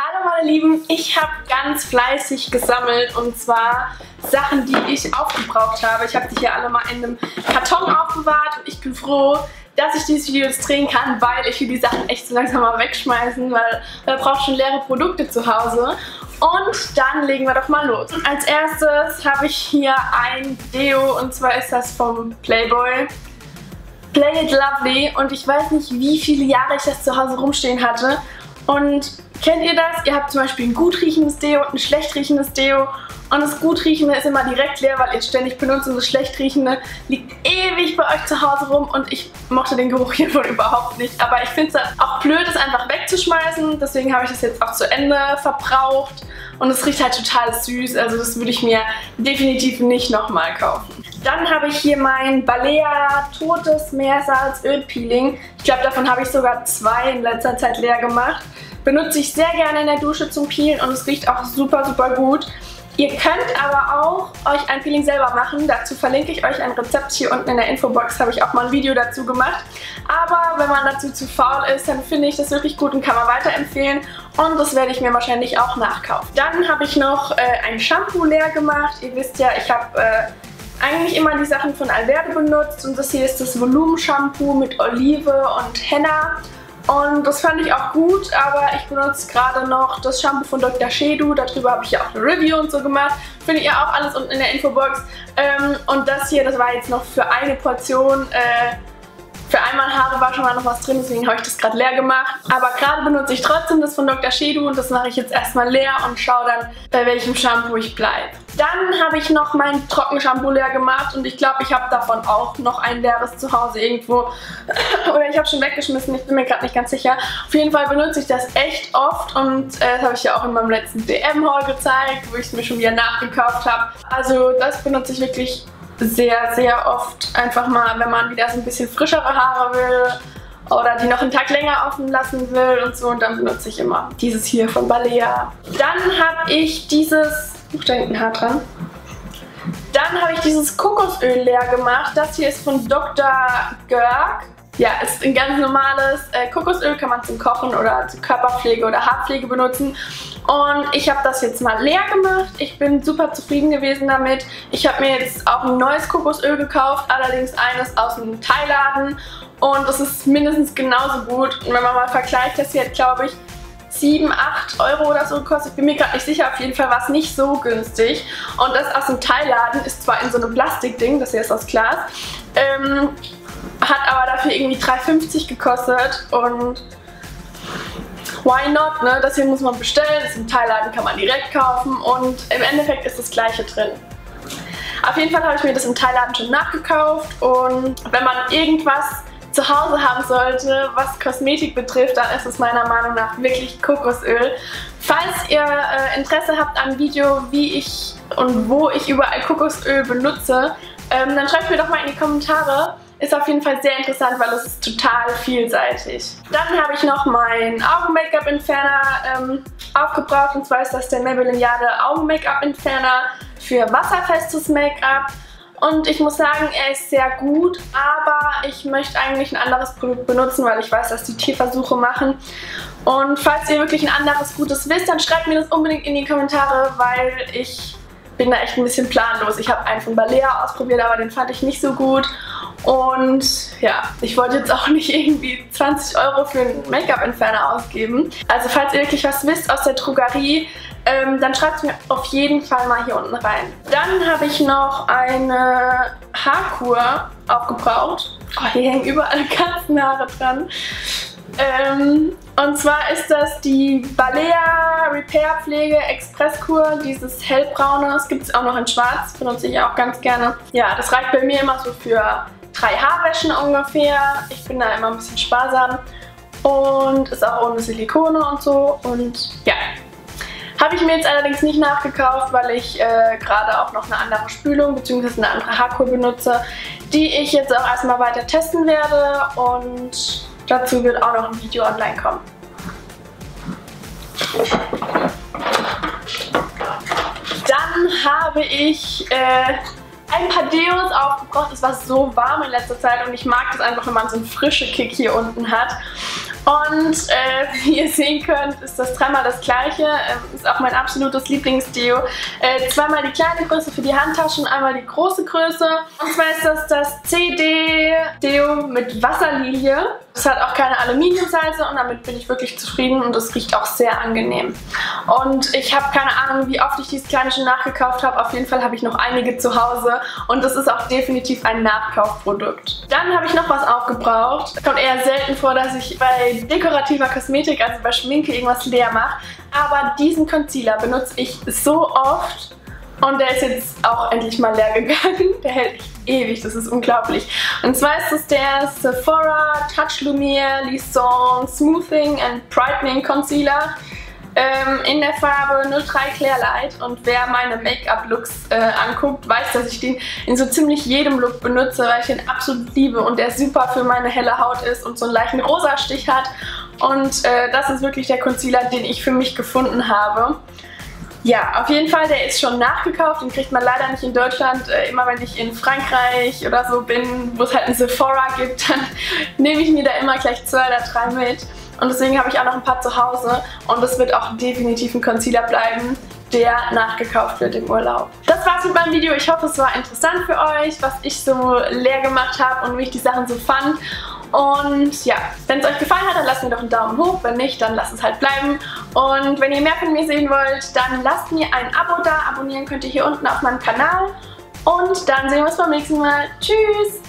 Hallo meine Lieben, ich habe ganz fleißig gesammelt und zwar Sachen, die ich aufgebraucht habe. Ich habe die hier alle mal in einem Karton aufbewahrt und ich bin froh, dass ich dieses Video jetzt drehen kann, weil ich will die Sachen echt so langsam mal wegschmeißen, weil man braucht schon leere Produkte zu Hause. Und dann legen wir doch mal los. Als erstes habe ich hier ein Deo und zwar ist das vom Playboy. Play It Lovely und ich weiß nicht, wie viele Jahre ich das zu Hause rumstehen hatte. Und kennt ihr das? Ihr habt zum Beispiel ein gut riechendes Deo und ein schlecht riechendes Deo. Und das gut riechende ist immer direkt leer, weil ihr es ständig benutzt. Und das schlecht riechende liegt ewig bei euch zu Hause rum. Und ich mochte den Geruch hiervon überhaupt nicht. Aber ich finde es dann auch blöd, es einfach wegzuschmeißen. Deswegen habe ich das jetzt auch zu Ende verbraucht. Und es riecht halt total süß. Also das würde ich mir definitiv nicht nochmal kaufen. Dann habe ich hier mein Balea Totes Meersalzölpeeling. Ich glaube, davon habe ich sogar 2 in letzter Zeit leer gemacht. Benutze ich sehr gerne in der Dusche zum Peelen und es riecht auch super, super gut. Ihr könnt aber auch euch ein Peeling selber machen. Dazu verlinke ich euch ein Rezept hier unten in der Infobox. Habe ich auch mal ein Video dazu gemacht. Aber wenn man dazu zu faul ist, dann finde ich das wirklich gut und kann man weiterempfehlen. Und das werde ich mir wahrscheinlich auch nachkaufen. Dann habe ich noch ein Shampoo leer gemacht. Ihr wisst ja, ich habe eigentlich immer die Sachen von Alverde benutzt. Und das hier ist das Volumen-Shampoo mit Olive und Henna. Und das fand ich auch gut, aber ich benutze gerade noch das Shampoo von Dr. Shedu. Darüber habe ich ja auch eine Review und so gemacht. Findet ihr auch alles unten in der Infobox. Und das hier, das war jetzt noch für eine Portion. Für einmal Haare war schon mal noch was drin, deswegen habe ich das gerade leer gemacht. Aber gerade benutze ich trotzdem das von Dr. Shedu und das mache ich jetzt erstmal leer und schaue dann, bei welchem Shampoo ich bleibe. Dann habe ich noch mein Trockenshampoo leer gemacht und ich glaube, ich habe davon auch noch ein leeres zu Hause irgendwo. Oder ich habe schon weggeschmissen, ich bin mir gerade nicht ganz sicher. Auf jeden Fall benutze ich das echt oft und das habe ich ja auch in meinem letzten DM-Haul gezeigt, wo ich es mir schon wieder nachgekauft habe. Also das benutze ich wirklich sehr, sehr oft. Einfach mal, wenn man wieder so ein bisschen frischere Haare will oder die noch einen Tag länger offen lassen will und so. Und dann benutze ich immer dieses hier von Balea. Dann habe ich dieses... da hängt ein Haar dran. Dann habe ich dieses Kokosöl leer gemacht. Das hier ist von Dr. Görg. Ja, ist ein ganz normales Kokosöl, kann man zum Kochen oder zur Körperpflege oder Haarpflege benutzen. Und ich habe das jetzt mal leer gemacht. Ich bin super zufrieden gewesen damit. Ich habe mir jetzt auch ein neues Kokosöl gekauft, allerdings eines aus einem Thailaden. Und das ist mindestens genauso gut. Und wenn man mal vergleicht, das hier hat, glaube ich, 7, 8 Euro oder so gekostet. Ich bin mir gerade nicht sicher, auf jeden Fall war es nicht so günstig. Und das aus dem Thailaden ist zwar in so einem Plastikding, das hier ist aus Glas, hat aber dafür irgendwie 3,50 gekostet und why not, ne? Das hier muss man bestellen, das im Thailaden kann man direkt kaufen und im Endeffekt ist das gleiche drin. Auf jeden Fall habe ich mir das im Thailaden schon nachgekauft und wenn man irgendwas zu Hause haben sollte, was Kosmetik betrifft, dann ist es meiner Meinung nach wirklich Kokosöl. Falls ihr Interesse habt an Video, wie ich und wo ich überall Kokosöl benutze, dann schreibt mir doch mal in die Kommentare. Ist auf jeden Fall sehr interessant, weil es ist total vielseitig. Dann habe ich noch meinen Augen-Make-up-Entferner aufgebraucht. Und zwar ist das der Maybelline Jade Augen-Make-up-Entferner für wasserfestes Make-up. Und ich muss sagen, er ist sehr gut, aber ich möchte eigentlich ein anderes Produkt benutzen, weil ich weiß, dass die Tierversuche machen. Und falls ihr wirklich ein anderes Gutes wisst, dann schreibt mir das unbedingt in die Kommentare, weil ich bin da echt ein bisschen planlos. Ich habe einen von Balea ausprobiert, aber den fand ich nicht so gut. Und ja, ich wollte jetzt auch nicht irgendwie 20 Euro für einen Make-up-Entferner ausgeben. Also falls ihr wirklich was wisst aus der Drogerie, dann schreibt es mir auf jeden Fall mal hier unten rein. Dann habe ich noch eine Haarkur aufgebraucht. Oh, hier hängen überall Katzenhaare dran. Und zwar ist das die Balea Repair Pflege Expresskur, dieses hellbraune. Das gibt es auch noch in schwarz, benutze ich auch ganz gerne. Ja, das reicht bei mir immer so für 3 Haarwäschen ungefähr. Ich bin da immer ein bisschen sparsam und ist auch ohne Silikone und so. Und ja, habe ich mir jetzt allerdings nicht nachgekauft, weil ich gerade auch noch eine andere Spülung bzw. eine andere Haarkur benutze, die ich jetzt auch erstmal weiter testen werde und dazu wird auch noch ein Video online kommen. Dann habe ich ein paar Deos aufgebraucht. Es war so warm in letzter Zeit und ich mag das einfach, wenn man so einen frischen Kick hier unten hat. Und wie ihr sehen könnt, ist das dreimal das gleiche. Ist auch mein absolutes Lieblingsdeo. Zweimal die kleine Größe für die Handtaschen, einmal die große Größe. Und zwar ist das CD-Deo mit Wasserlilie. Es hat auch keine Aluminiumsalze und damit bin ich wirklich zufrieden und es riecht auch sehr angenehm. Und ich habe keine Ahnung, wie oft ich dieses kleine schon nachgekauft habe. Auf jeden Fall habe ich noch einige zu Hause und das ist auch definitiv ein Nachkaufprodukt. Dann habe ich noch was aufgebraucht. Kommt eher selten vor, dass ich bei dekorativer Kosmetik, also bei Schminke, irgendwas leer mache. Aber diesen Concealer benutze ich so oft. Und der ist jetzt auch endlich mal leer gegangen. Der hält echt ewig, das ist unglaublich. Und zwar ist es der Sephora Touch Lumiere Lison Smoothing and Brightening Concealer in der Farbe 03 Clear Light. Und wer meine Make-up-Looks anguckt, weiß, dass ich den in so ziemlich jedem Look benutze, weil ich den absolut liebe und der super für meine helle Haut ist und so einen leichten Rosa-Stich hat. Und das ist wirklich der Concealer, den ich für mich gefunden habe. Ja, auf jeden Fall, der ist schon nachgekauft, den kriegt man leider nicht in Deutschland. Immer wenn ich in Frankreich oder so bin, wo es halt ein Sephora gibt, dann nehme ich mir da immer gleich 2 oder 3 mit. Und deswegen habe ich auch noch ein paar zu Hause und es wird auch definitiv ein Concealer bleiben, der nachgekauft wird im Urlaub. Das war's mit meinem Video. Ich hoffe, es war interessant für euch, was ich so leer gemacht habe und wie ich die Sachen so fand. Und ja, wenn es euch gefallen hat, dann lasst mir doch einen Daumen hoch. Wenn nicht, dann lasst es halt bleiben. Und wenn ihr mehr von mir sehen wollt, dann lasst mir ein Abo da. Abonnieren könnt ihr hier unten auf meinem Kanal. Und dann sehen wir uns beim nächsten Mal. Tschüss!